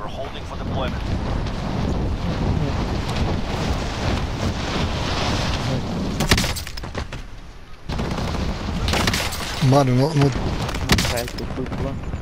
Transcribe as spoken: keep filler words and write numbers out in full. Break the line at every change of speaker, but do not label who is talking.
holding for deployment.
Mano, não, não,
Não sai do tudo lá.